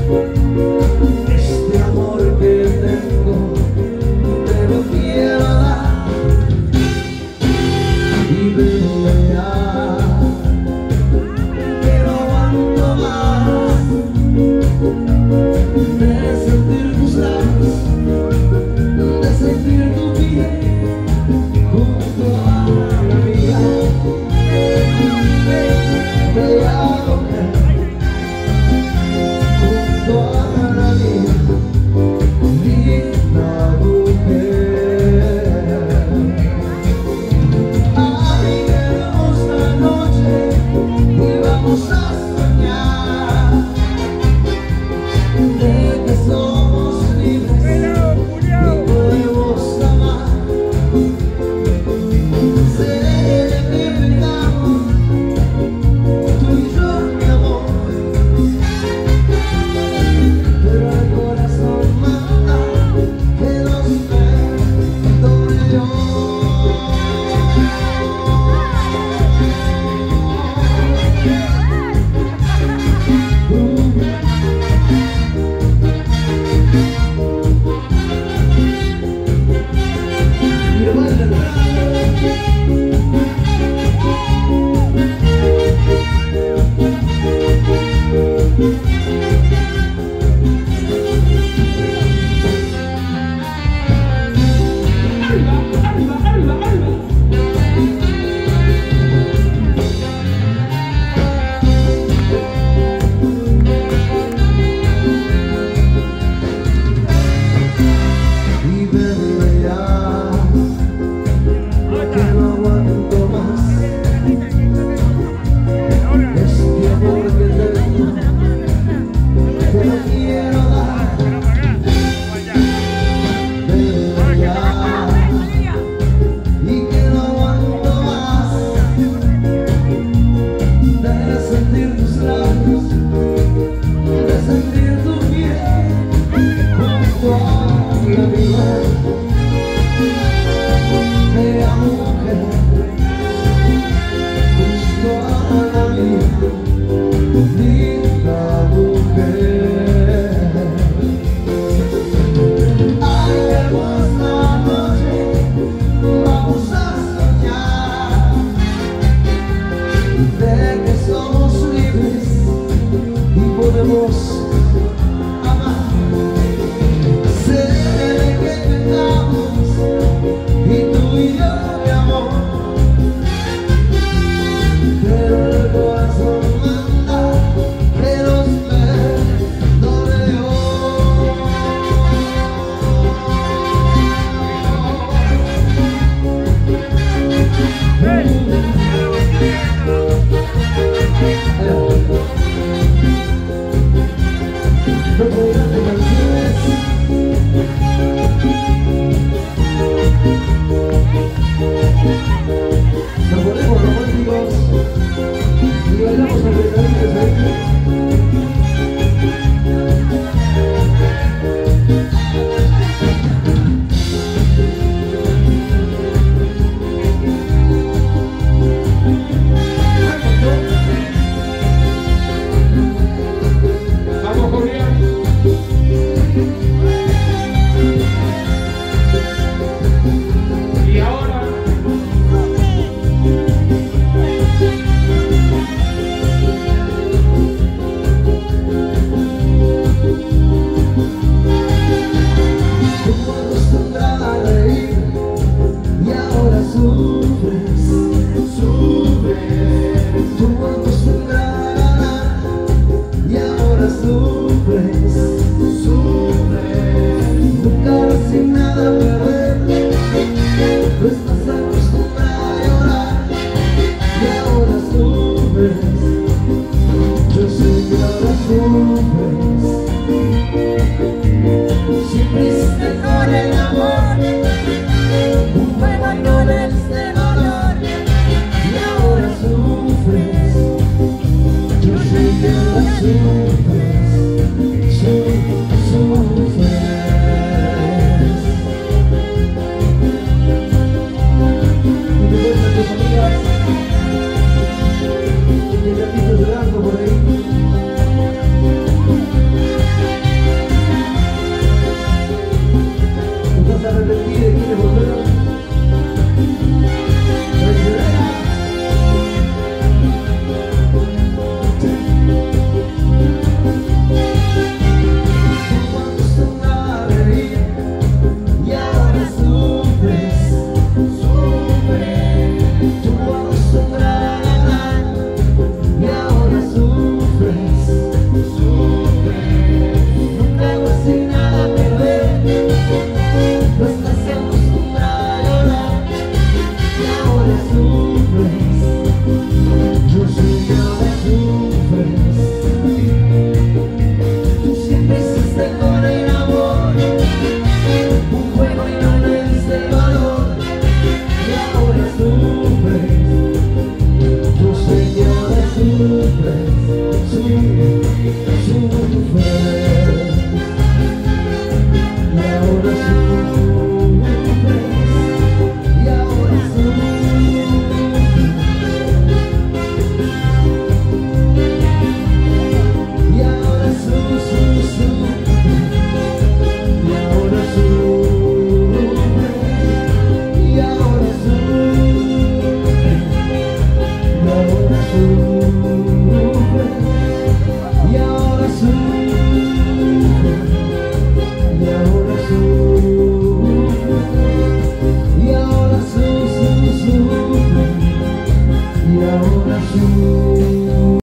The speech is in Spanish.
Este amor que tengo te lo quiero dar y venga ya, que no aguanto más de sentir tus labios, de sentir tu piel junto a la mía. Bella mujer, junto a la mía, linda mujer. Alegremos la noche y vamos a soñar de que somos libres y podemos amar. Sé que pecamos tú y yo, mi amor, pero el corazón manda que nos perdone Dios. Nos ponemos románticos y bailamos apretaditos ahí. Vamos, Julián. Y ahora sin nada perder, no estás acostumbrada a llorar y ahora sufres. Yo sé que ahora sufres. Siempre hiciste con el amor un juego y no le diste valor y ahora sufres. Yo sé que ahora sufres.